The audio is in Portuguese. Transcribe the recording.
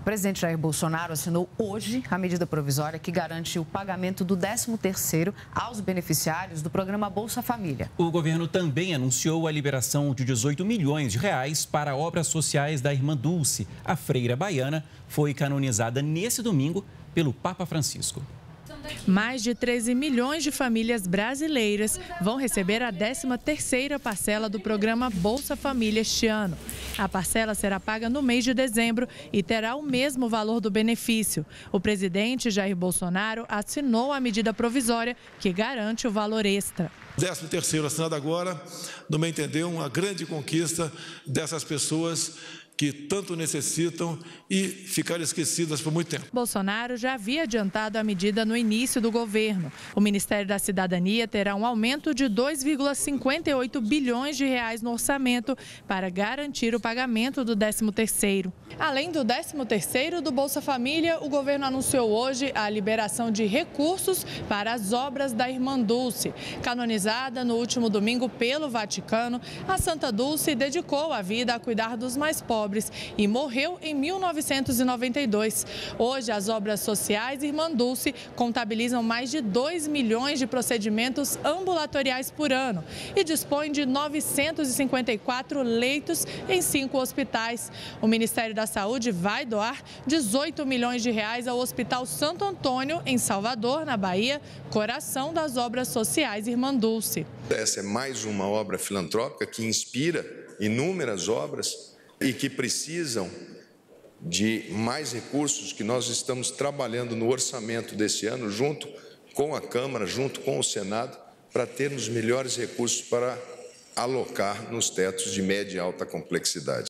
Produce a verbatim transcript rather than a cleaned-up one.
O presidente Jair Bolsonaro assinou hoje a medida provisória que garante o pagamento do décimo terceiro aos beneficiários do programa Bolsa Família. O governo também anunciou a liberação de dezoito milhões de reais para obras sociais da Irmã Dulce. A freira baiana foi canonizada nesse domingo pelo Papa Francisco. Mais de treze milhões de famílias brasileiras vão receber a décima terceira parcela do programa Bolsa Família este ano. A parcela será paga no mês de dezembro e terá o mesmo valor do benefício. O presidente Jair Bolsonaro assinou a medida provisória que garante o valor extra. décimo terceiro assinado agora, no meu entender, uma grande conquista dessas pessoas que tanto necessitam e ficaram esquecidas por muito tempo. Bolsonaro já havia adiantado a medida no início do governo. O Ministério da Cidadania terá um aumento de dois vírgula cinquenta e oito bilhões de reais no orçamento para garantir o pagamento do décimo terceiro. Além do décimo terceiro do Bolsa Família, o governo anunciou hoje a liberação de recursos para as obras da Irmã Dulce. Canonizada no último domingo pelo Vaticano, a Santa Dulce dedicou a vida a cuidar dos mais pobres e morreu em mil novecentos e noventa e dois. Hoje, as obras sociais Irmã Dulce contabilizam mais de dois milhões de procedimentos ambulatoriais por ano e dispõe de novecentos e cinquenta e quatro leitos em cinco hospitais. O Ministério da Saúde vai doar dezoito milhões de reais ao Hospital Santo Antônio, em Salvador, na Bahia, coração das obras sociais Irmã Dulce. Essa é mais uma obra filantrópica que inspira inúmeras obras e que precisam de mais recursos que nós estamos trabalhando no orçamento desse ano, junto com a Câmara, junto com o Senado, para termos melhores recursos para alocar nos tetos de média e alta complexidade.